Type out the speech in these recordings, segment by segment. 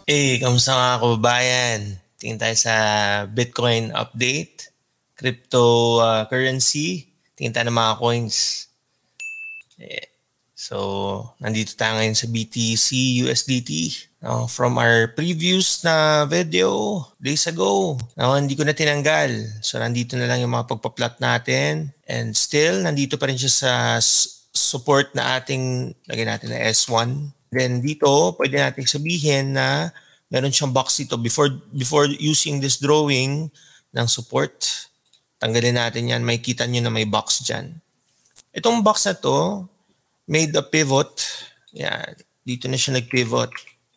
Kamusta mga kababayan? Tingin tayo sa Bitcoin update, cryptocurrency, tingin tayo ng mga coins. So, nandito tayo ngayon sa BTC USDT. From our previous na video days ago, hindi ko na tinanggal. So, nandito na lang yung mga pagpa-plot natin. And still, nandito pa rin siya sa support na ating, lagyan natin na S1. Then dito, pwede natin sabihin na meron siyang box dito. Before using this drawing ng support, tanggalin natin yan. May kita nyo na may box dyan. Itong box na to, made a pivot. Yan. Dito na siya nag-pivot.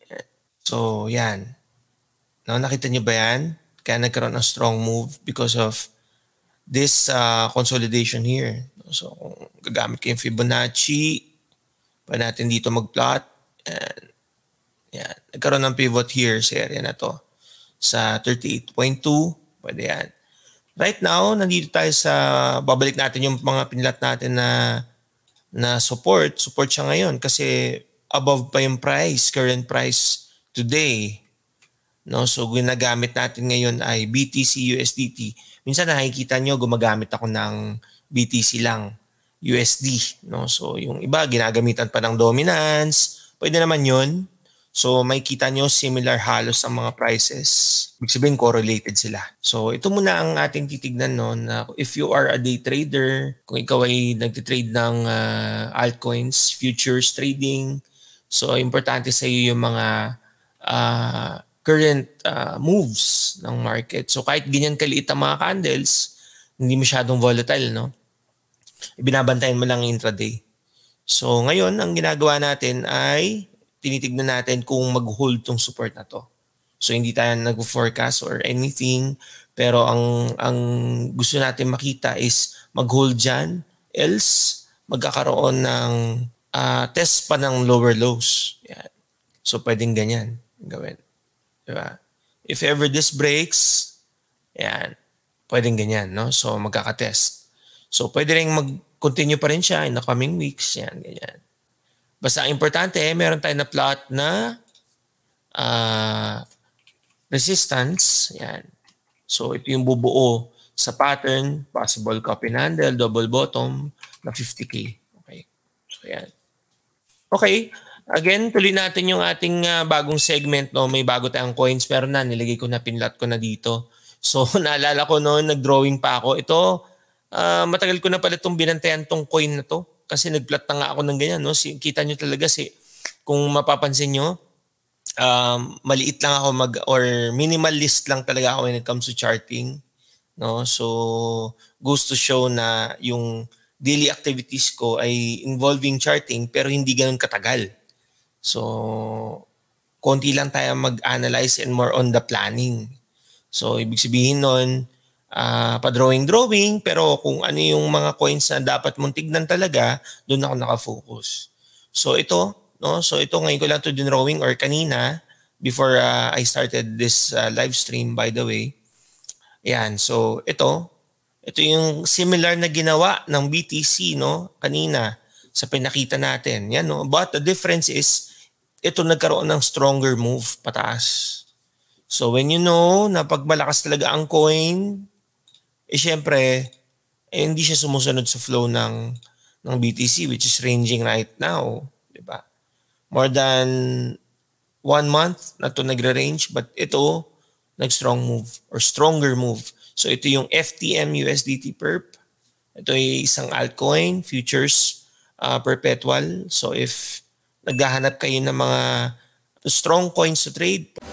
So, yan. Nakita nyo ba yan? Kaya nagkaroon ng strong move because of this consolidation here. So, kung gagamit kayo yung Fibonacci, pwede natin dito mag-plot. And, yan. Nagkaroon ng pivot here sa area na to. Sa 38.2, pwede yan. Right now, nandito tayo sa, babalik natin yung mga pinlat natin na support. Support siya ngayon kasi above pa yung price, current price today. So, ginagamit natin ngayon ay BTC USDT. Minsan nakikita nyo, gumagamit ako ng BTC lang, USD. So, yung iba, ginagamitan pa ng dominance. Pwede naman yun. So, may kita nyo similar halos ang mga prices. Ibig sabihin, correlated sila. So, ito muna ang ating titignan na if you are a day trader, kung ikaw ay nagtitrade ng altcoins, futures trading, so, importante sa iyo yung mga current moves ng market. So, kahit ganyan kaliit ang mga candles, hindi masyadong volatile, Ibinabantayan mo lang intraday. So, ngayon, ang ginagawa natin ay tinitignan natin kung mag-hold tong support na to. So, hindi tayo nag-forecast or anything. Pero ang gusto natin makita is mag-hold dyan. Else, magkakaroon ng test pa ng lower lows. Yan. So, pwedeng ganyan gawin. Diba? If ever this breaks, yan, pwedeng ganyan, So, magkakatest. So, pwede rin mag-continue pa rin siya in the coming weeks. Yan, ganyan. Basta ang importante, meron tayo na plot na resistance. Yan. So, ito yung bubuo sa pattern, possible cup and handle, double bottom na 50K. Okay. So, yan. Okay. Again, tuloy natin yung ating bagong segment. May bago tayong coins. Pero nilagay ko na, pinlot ko na dito. So, naalala ko noon, nag-drawing pa ako. Ito, matagal ko na pala itong binantayan tong coin na to. Kasi nag-plot na nga ako ng ganyan. Kita nyo talaga kung mapapansin nyo, maliit lang ako or minimalist lang talaga ako when it comes to charting. So, goes to show na yung daily activities ko ay involving charting pero hindi ganun katagal. So, konti lang tayo mag-analyze and more on the planning. So, ibig sabihin nun, pa-drawing, pero kung ano yung mga coins na dapat mong tignan talaga, doon ako nakafocus. So, ito, So, ito ngayon ko lang ito drawing or kanina, before I started this live stream, by the way. Ayan, so ito yung similar na ginawa ng BTC, kanina sa pinakita natin. Yan, But the difference is, ito nagkaroon ng stronger move pataas. So when you know na pag malakas talaga ang coin, syempre, hindi siya sumusunod sa flow ng BTC which is ranging right now. Diba? More than 1 month na ito nagre-range, but ito, nag-strong move or stronger move. So ito yung FTM USDT Perp. Ito ay isang altcoin, futures perpetual. So if naghahanap kayo ng mga strong coins to trade,